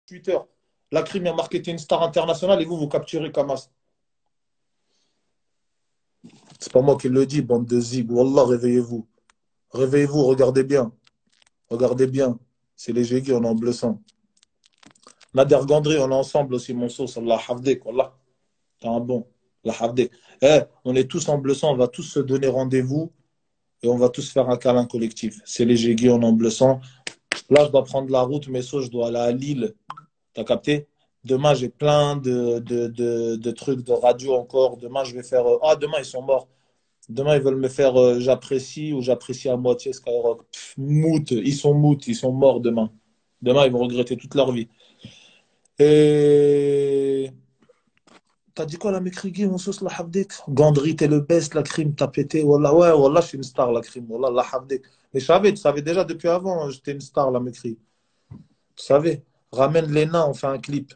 Twitter. La crime a marqué t'es une star internationale et vous, vous capturez Kamas. C'est pas moi qui le dis, bande de zig. Wallah, réveillez-vous. Réveillez-vous, regardez bien. Regardez bien. C'est les Jégui, on est en bleu sang. Nader Gandri, on est ensemble aussi, mon sauce. Allah hafdek, Wallah. T'es un bon. Allah hafdek. Eh, on est tous en bleu sang, on va tous se donner rendez-vous et on va tous faire un câlin collectif. C'est les Jégui, on est en bleu sang. Là, je dois prendre la route, mais je dois aller à Lille. T'as capté? Demain, j'ai plein de trucs de radio encore. Demain, je vais faire. Ah, demain, ils sont morts. Demain, ils veulent me faire j'apprécie ou j'apprécie à moitié Skyrock. Pff, mout, ils sont morts demain. Demain, ils vont regretter toute leur vie. Et. T'as dit quoi, la Mekrigi, mon sauce, la Havdik? Gandry, t'es le best, la crime, t'as pété. Wallah, ouais, Wallah, je suis une star, la crime. Wallah, la Havdik. Mais je savais, tu savais déjà depuis avant, hein, j'étais une star, la Mekri. Tu savais. Ramène les nains, on fait un clip.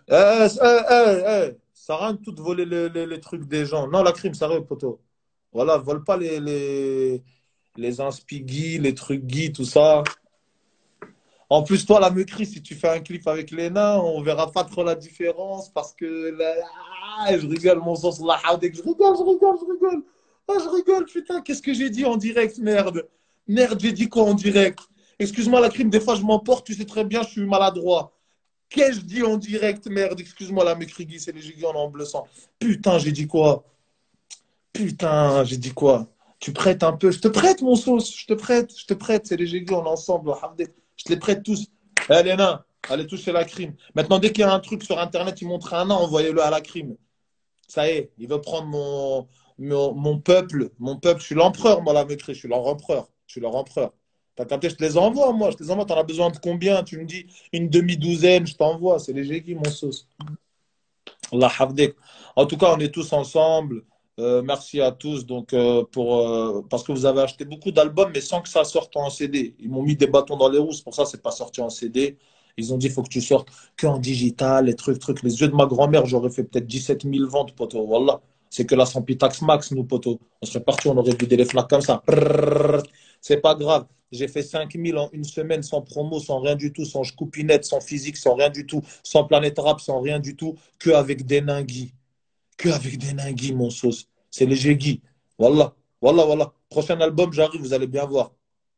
Ça rien de tout de voler les trucs des gens. Non, la crime, sérieux, poteau. Voilà, vole pas les inspigui, les trucs gui, tout ça. En plus, toi, la Mecri, si tu fais un clip avec les nains, on verra pas trop la différence parce que je rigole, mon sens, la haudek, je rigole. Ah, je rigole, putain, qu'est-ce que j'ai dit en direct, merde. Merde, j'ai dit quoi en direct? Excuse-moi, la crime, des fois, je m'emporte, tu sais très bien, je suis maladroit. Qu'est-ce que je dis en direct, merde? Excuse-moi, la Mecri, c'est les gigants en bleu sang. Putain, j'ai dit quoi? Putain, j'ai dit quoi? Tu prêtes un peu? Je te prête mon sauce, je te prête, c'est les Jégui, on est ensemble, Hamdek. Je te les prête tous. Eh les nains, allez tous chez la crime. Maintenant, dès qu'il y a un truc sur Internet, il montre un nain, envoyez-le à la crime. Ça y est, il veut prendre mon peuple. Mon peuple, je suis l'empereur, moi, la mécrée, je suis leur empereur. Je suis leur empereur. T'as capté, je te les envoie, moi, je te les envoie. T'en as besoin de combien? Tu me dis une demi-douzaine, je t'envoie. C'est les Jégui, mon sauce. Allah hafdek. En tout cas, on est tous ensemble. Merci à tous parce que vous avez acheté beaucoup d'albums, mais sans que ça sorte en CD. Ils m'ont mis des bâtons dans les roues, c'est pour ça que c'est pas sorti en CD. Ils ont dit il faut que tu sortes que en digital, les trucs. Les yeux de ma grand-mère, j'aurais fait peut-être 17 000 ventes, poteau. Voilà. C'est que la Sampitax Max, nous, poteau. On serait parti, on aurait vidé les flaques comme ça. Prrrr. C'est pas grave. J'ai fait 5 000 en une semaine sans promo, sans rien du tout, sans coupinette, sans physique, sans rien du tout, sans planète rap, sans rien du tout, que avec des ninguis. Que avec des ninguis, mon sauce. C'est les Jégui. Voilà. Voilà, voilà. Prochain album, j'arrive, vous allez bien voir.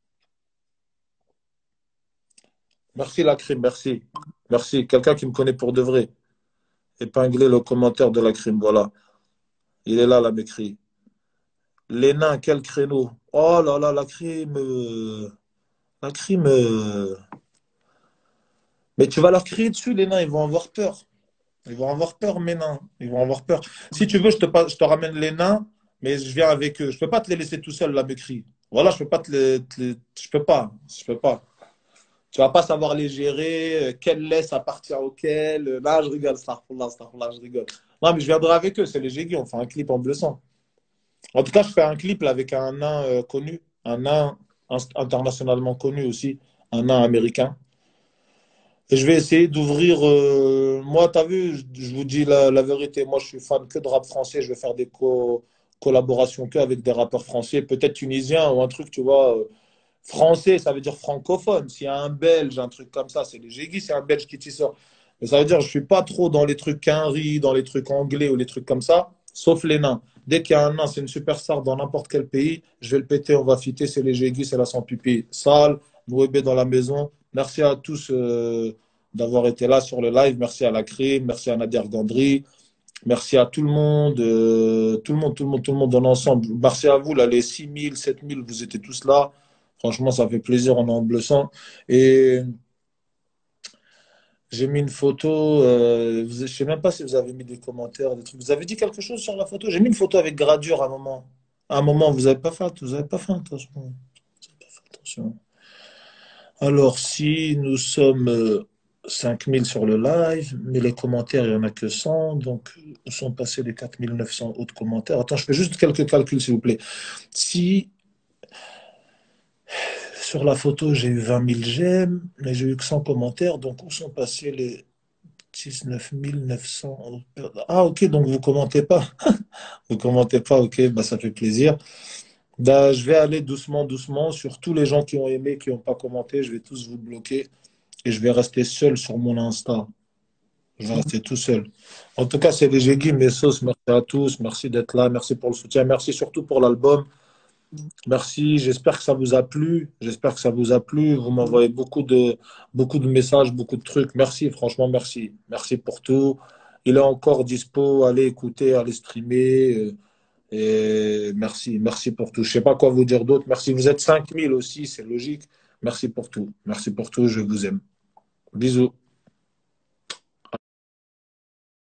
Merci la crime, merci. Merci. Quelqu'un qui me connaît pour de vrai. Épingler le commentaire de la crime, voilà. Il est là, la m'écrit. Les nains, quel créneau. Oh là là, la crime. La crime. Mais tu vas leur crier dessus, les nains, ils vont avoir peur. Ils vont avoir peur, mes nains. Ils vont avoir peur. Si tu veux, je te ramène les nains, mais je viens avec eux. Je peux pas te les laisser tout seul, là, m'écrit. Voilà, je peux pas je peux pas. Je peux pas. Tu vas pas savoir les gérer, quel laisse appartient auquel. Là, je rigole, astaghfirullah, je rigole. Non, mais je viendrai avec eux, c'est les Jégui, on fait un clip en bleu sang. En tout cas, je fais un clip là, avec un nain connu, un nain internationalement connu aussi, un nain américain. Et je vais essayer d'ouvrir. Moi, tu as vu, je vous dis la vérité, moi, je suis fan que de rap français. Je vais faire des collaborations que avec des rappeurs français, peut-être tunisiens ou un truc, tu vois. Français, ça veut dire francophone. S'il y a un Belge, un truc comme ça, c'est les Jégui, c'est un Belge qui t'y sort. Mais ça veut dire, je suis pas trop dans les trucs quinri, dans les trucs anglais ou les trucs comme ça, sauf les nains. Dès qu'il y a un nain, c'est une superstar dans n'importe quel pays, je vais le péter, on va fitter, c'est les Jégui, c'est la sans pipi. Sale, Nouébé dans la maison. Merci à tous d'avoir été là sur le live. Merci à la crime, merci à Nadir Gandry. Merci à tout le monde, tout le monde dans l'ensemble. Merci à vous, là, les 6 000, 7 000, vous étiez tous là. Franchement, ça fait plaisir, on est en bleu sang. Et j'ai mis une photo, je ne sais même pas si vous avez mis des commentaires, des trucs. Vous avez dit quelque chose sur la photo? J'ai mis une photo avec gradure à un moment. À un moment, vous n'avez pas fait attention. Vous avez pas fait attention. Alors, si nous sommes 5 000 sur le live, mais les commentaires, il n'y en a que 100, donc nous sommes passés les 4 900 autres commentaires. Attends, je fais juste quelques calculs, s'il vous plaît. Si sur la photo, j'ai eu 20 000 j'aime, mais j'ai eu que 100 commentaires, donc où sont passés les 9 900? Ah, ok, donc vous commentez pas. Vous commentez pas, ok, bah, ça fait plaisir. Bah, je vais aller doucement, doucement sur tous les gens qui ont aimé, qui n'ont pas commenté, je vais tous vous bloquer et je vais rester seul sur mon Insta. Je vais rester tout seul. En tout cas, c'est les Jégui, mes sauces. Merci à tous. Merci d'être là. Merci pour le soutien. Merci surtout pour l'album. Merci. J'espère que ça vous a plu. J'espère que ça vous a plu. Vous m'envoyez beaucoup de messages, beaucoup de trucs. Merci, franchement, merci. Merci pour tout. Il est encore dispo. Allez écouter, allez streamer. Et merci. Merci pour tout. Je sais pas quoi vous dire d'autre. Merci. Vous êtes 5000 aussi. C'est logique. Merci pour tout. Merci pour tout. Je vous aime. Bisous.